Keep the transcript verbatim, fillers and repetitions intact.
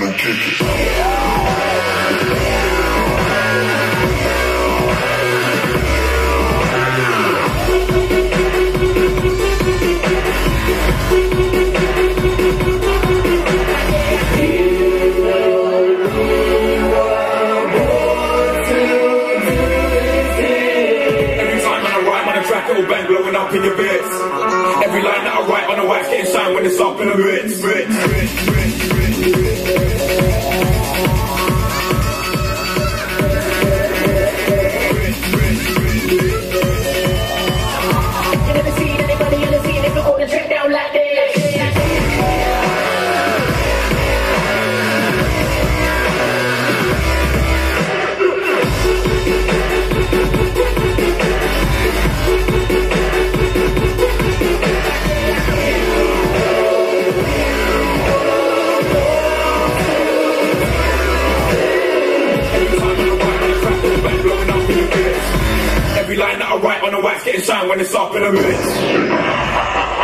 don't kick it. It'll bang blowing up in your bits. Every line that I write on the wax getting signed when it's up in the ritz. Ritz, ritz, ritz, ritz. You never seen anybody in the scene if you hold the track down like this. Every line that I write on the wax getting signed when it's up in the minutes.